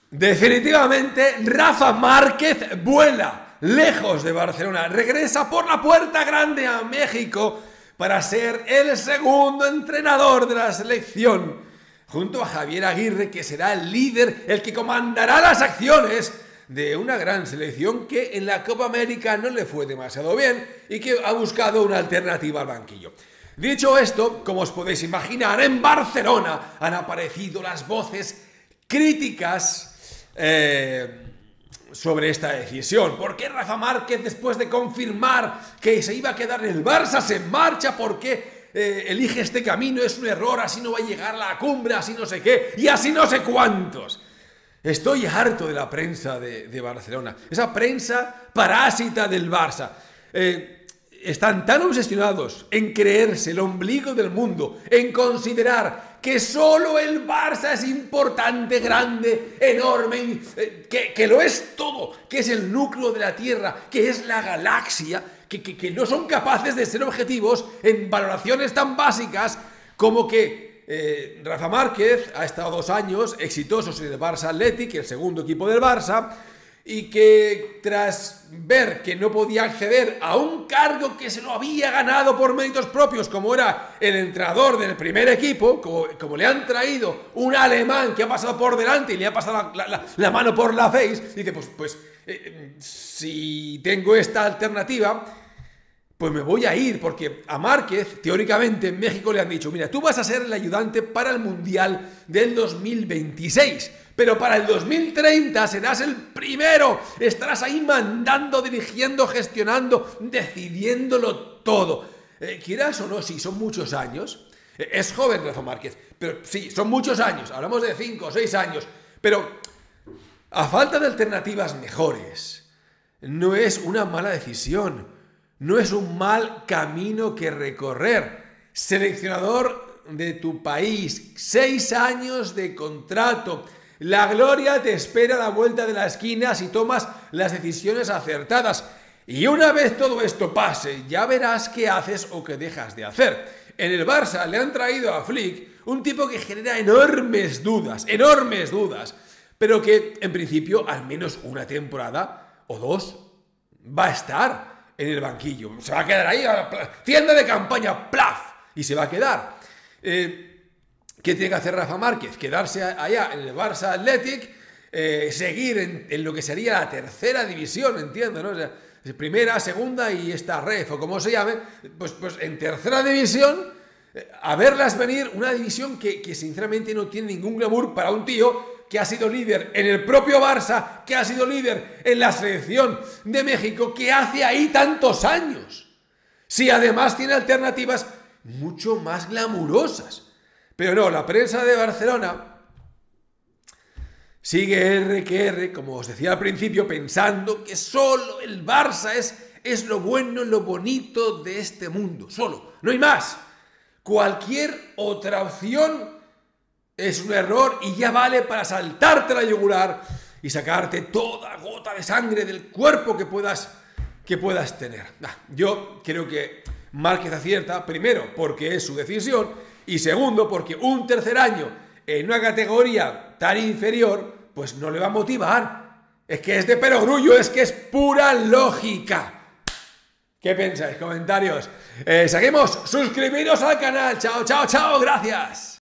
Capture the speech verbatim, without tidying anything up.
Definitivamente, Rafa Márquez vuela lejos de Barcelona, regresa por la puerta grande a México para ser el segundo entrenador de la selección, junto a Javier Aguirre, que será el líder, el que comandará las acciones de una gran selección que en la Copa América no le fue demasiado bien y que ha buscado una alternativa al banquillo. Dicho esto, como os podéis imaginar, en Barcelona han aparecido las voces críticas eh, sobre esta decisión. ¿Por qué Rafa Márquez, después de confirmar que se iba a quedar en el Barça, se marcha? ¿Por qué eh, elige este camino? Es un error, así no va a llegar a la cumbre, así no sé qué, y así no sé cuántos. Estoy harto de la prensa de, de Barcelona, esa prensa parásita del Barça. Eh, están tan obsesionados en creerse el ombligo del mundo, en considerar que solo el Barça es importante, grande, enorme, eh, que, que lo es todo, que es el núcleo de la Tierra, que es la galaxia, que, que, que no son capaces de ser objetivos en valoraciones tan básicas como que Eh, Rafa Márquez ha estado dos años exitosos en el Barça Athletic, el segundo equipo del Barça, y que tras ver que no podía acceder a un cargo que se lo había ganado por méritos propios, como era el entrenador del primer equipo, como, como le han traído un alemán que ha pasado por delante y le ha pasado la, la, la mano por la face, dice, pues, pues eh, si tengo esta alternativa, pues me voy a ir, porque a Márquez, teóricamente, en México le han dicho, mira, tú vas a ser el ayudante para el Mundial del dos mil veintiséis, pero para el dos mil treinta serás el primero, estarás ahí mandando, dirigiendo, gestionando, decidiéndolo todo. Eh, quieras o no, sí, son muchos años. Eh, es joven Rafa Márquez, pero sí, son muchos años, hablamos de cinco o seis años, pero a falta de alternativas mejores, no es una mala decisión. No es un mal camino que recorrer. Seleccionador de tu país, seis años de contrato. La gloria te espera a la vuelta de la esquina si tomas las decisiones acertadas. Y una vez todo esto pase, ya verás qué haces o qué dejas de hacer. En el Barça le han traído a Flick, un tipo que genera enormes dudas, enormes dudas, pero que en principio al menos una temporada o dos va a estar en el banquillo. Se va a quedar ahí, tienda de campaña, plaf, y se va a quedar. Eh, ¿Qué tiene que hacer Rafa Márquez? Quedarse allá en el Barça Athletic, eh, seguir en, en lo que sería la tercera división, entiendo, ¿no? O sea, primera, segunda y esta ref, o como se llame, pues, pues en tercera división, eh, a verlas venir, una división que, que sinceramente no tiene ningún glamour para un tío que ha sido líder en el propio Barça, que ha sido líder en la selección de México, que hace ahí tantos años. Sí, además tiene alternativas mucho más glamurosas. Pero no, la prensa de Barcelona sigue R que R, como os decía al principio, pensando que solo el Barça es, es lo bueno, lo bonito de este mundo. Solo, no hay más. Cualquier otra opción es un error y ya vale para saltarte la yugular y sacarte toda gota de sangre del cuerpo que puedas, que puedas tener. Nah, yo creo que Márquez acierta, primero, porque es su decisión, y segundo, porque un tercer año en una categoría tan inferior, pues no le va a motivar. Es que es de perogrullo, es que es pura lógica. ¿Qué pensáis? Comentarios. Eh, seguimos, suscribiros al canal. Chao, chao, chao, gracias.